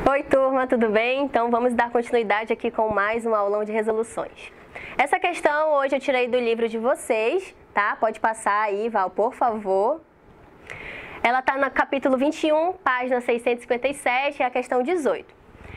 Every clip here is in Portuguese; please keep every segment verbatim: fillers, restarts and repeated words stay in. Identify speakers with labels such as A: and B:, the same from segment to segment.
A: Oi, turma, tudo bem? Então vamos dar continuidade aqui com mais um aulão de resoluções. Essa questão hoje eu tirei do livro de vocês, tá? Pode passar aí, Val, por favor. Ela está no capítulo vinte e um, página seiscentos e cinquenta e sete, é a questão dezoito.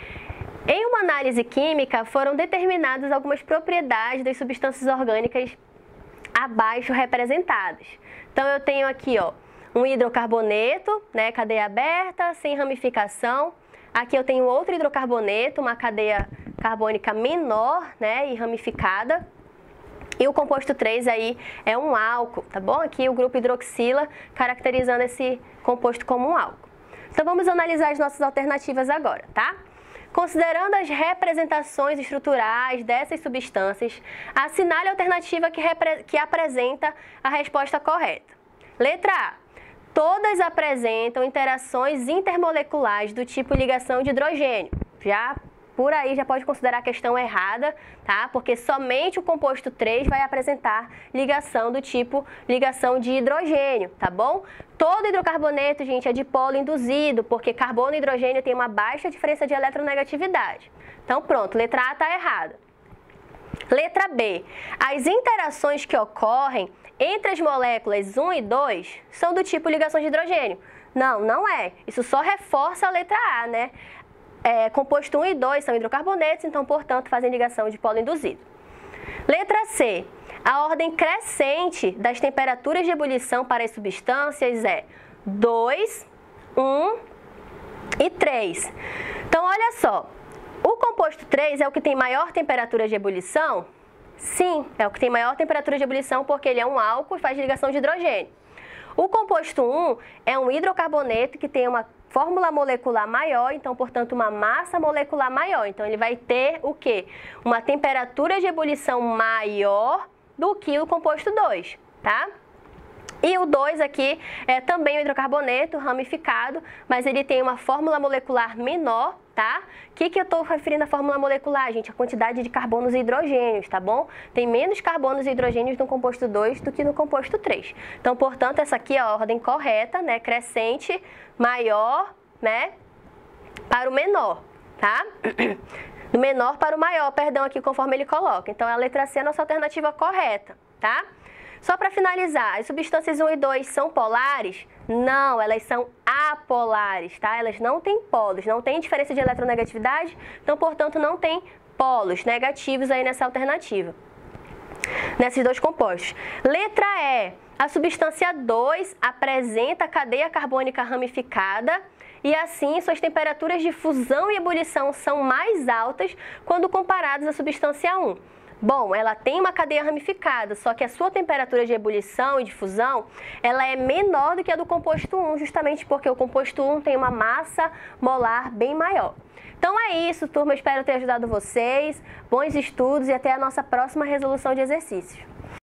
A: Em uma análise química, foram determinadas algumas propriedades das substâncias orgânicas abaixo representadas. Então eu tenho aqui, ó, um hidrocarboneto, né, cadeia aberta, sem ramificação. Aqui eu tenho outro hidrocarboneto, uma cadeia carbônica menor, né, e ramificada. E o composto três aí é um álcool, tá bom? Aqui o grupo hidroxila, caracterizando esse composto como um álcool. Então vamos analisar as nossas alternativas agora, tá? Considerando as representações estruturais dessas substâncias, assinale a alternativa que, que apresenta a resposta correta. Letra A. Todas apresentam interações intermoleculares do tipo ligação de hidrogênio. Já por aí já pode considerar a questão errada, tá? Porque somente o composto três vai apresentar ligação do tipo ligação de hidrogênio, tá bom? Todo hidrocarboneto, gente, é dipolo induzido, porque carbono e hidrogênio tem uma baixa diferença de eletronegatividade. Então pronto, letra A está errada. Letra B. As interações que ocorrem entre as moléculas um e dois são do tipo ligação de hidrogênio. Não, não é. Isso só reforça a letra A, né? É, composto um e dois são hidrocarbonetos, então, portanto, fazem ligação de polo induzido. Letra C. A ordem crescente das temperaturas de ebulição para as substâncias é dois, um e três. Então, olha só. O composto três é o que tem maior temperatura de ebulição? Sim, é o que tem maior temperatura de ebulição porque ele é um álcool e faz ligação de hidrogênio. O composto um é um hidrocarboneto que tem uma fórmula molecular maior, então, portanto, uma massa molecular maior. Então, ele vai ter o quê? Uma temperatura de ebulição maior do que o composto dois, tá? E o dois aqui é também um hidrocarboneto ramificado, mas ele tem uma fórmula molecular menor, tá? O que, que eu estou referindo à fórmula molecular, gente? A quantidade de carbonos e hidrogênios, tá bom? Tem menos carbonos e hidrogênios no composto dois do que no composto três. Então, portanto, essa aqui é a ordem correta, né? Crescente, maior, né? Para o menor, tá? Do menor para o maior, perdão, aqui conforme ele coloca. Então, a letra C é a nossa alternativa correta, tá? Só para finalizar, as substâncias um e dois são polares? Não, elas são apolares, tá? Elas não têm polos, não tem diferença de eletronegatividade, então, portanto, não tem polos negativos aí nessa alternativa, nesses dois compostos. Letra E, a substância dois apresenta cadeia carbônica ramificada e, assim, suas temperaturas de fusão e ebulição são mais altas quando comparadas à substância um. Bom, ela tem uma cadeia ramificada, só que a sua temperatura de ebulição e de fusão, ela é menor do que a do composto um, justamente porque o composto um tem uma massa molar bem maior. Então é isso, turma, espero ter ajudado vocês, bons estudos e até a nossa próxima resolução de exercícios.